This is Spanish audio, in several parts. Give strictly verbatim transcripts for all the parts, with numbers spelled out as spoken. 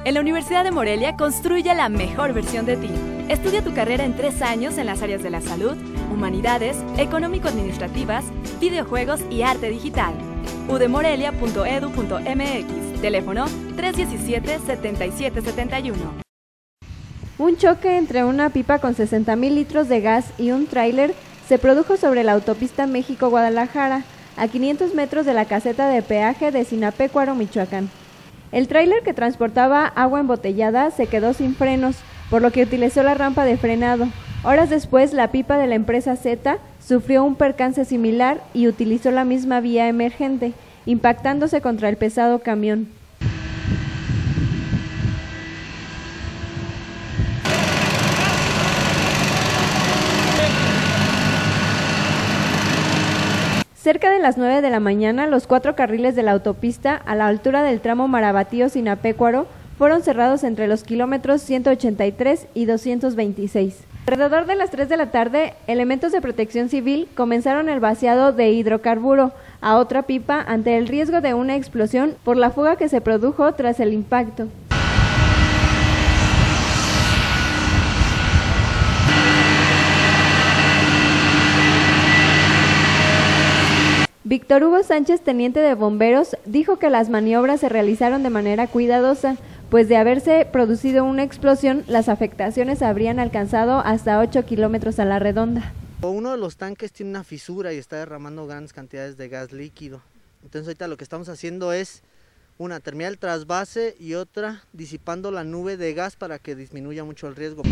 En la Universidad de Morelia construye la mejor versión de ti. Estudia tu carrera en tres años en las áreas de la salud, humanidades, económico-administrativas, videojuegos y arte digital. u d morelia punto e d u punto m x, teléfono tres uno siete, siete siete siete uno. Un choque entre una pipa con sesenta mil litros de gas y un tráiler se produjo sobre la autopista México-Guadalajara, a quinientos metros de la caseta de peaje de Sinapecuaro, Michoacán. El tráiler que transportaba agua embotellada se quedó sin frenos, por lo que utilizó la rampa de frenado. Horas después, la pipa de la empresa Z sufrió un percance similar y utilizó la misma vía emergente, impactándose contra el pesado camión. Cerca de las nueve de la mañana, los cuatro carriles de la autopista a la altura del tramo Marabatío-Sinapecuaro fueron cerrados entre los kilómetros ciento ochenta y tres y doscientos veintiséis. Alrededor de las tres de la tarde, elementos de protección civil comenzaron el vaciado de hidrocarburo a otra pipa ante el riesgo de una explosión por la fuga que se produjo tras el impacto. Víctor Hugo Sánchez, teniente de bomberos, dijo que las maniobras se realizaron de manera cuidadosa, pues de haberse producido una explosión, las afectaciones habrían alcanzado hasta ocho kilómetros a la redonda. Uno de los tanques tiene una fisura y está derramando grandes cantidades de gas líquido. Entonces ahorita lo que estamos haciendo es, una, terminar el trasvase y otra, disipando la nube de gas para que disminuya mucho el riesgo.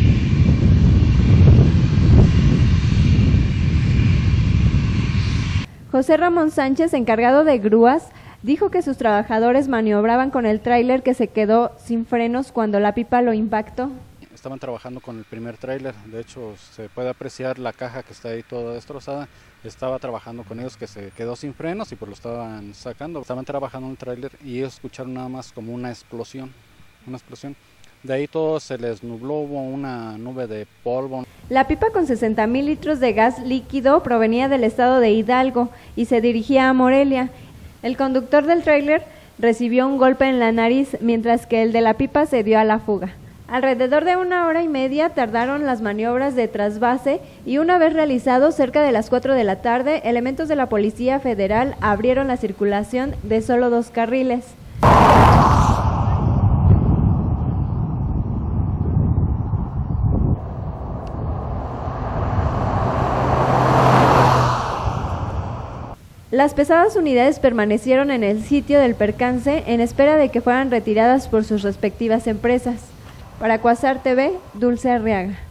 José Ramón Sánchez, encargado de grúas, dijo que sus trabajadores maniobraban con el tráiler que se quedó sin frenos cuando la pipa lo impactó. Estaban trabajando con el primer tráiler, de hecho se puede apreciar la caja que está ahí toda destrozada. Estaba trabajando con ellos que se quedó sin frenos y pues lo estaban sacando. Estaban trabajando en el tráiler y ellos escucharon nada más como una explosión, una explosión. De ahí todo se les nubló, hubo una nube de polvo. La pipa con sesenta mil litros de gas líquido provenía del estado de Hidalgo y se dirigía a Morelia. El conductor del tráiler recibió un golpe en la nariz, mientras que el de la pipa se dio a la fuga. Alrededor de una hora y media tardaron las maniobras de trasvase y una vez realizado, cerca de las cuatro de la tarde, elementos de la Policía Federal abrieron la circulación de solo dos carriles. Las pesadas unidades permanecieron en el sitio del percance en espera de que fueran retiradas por sus respectivas empresas. Para Cuasar T V, Dulce Arriaga.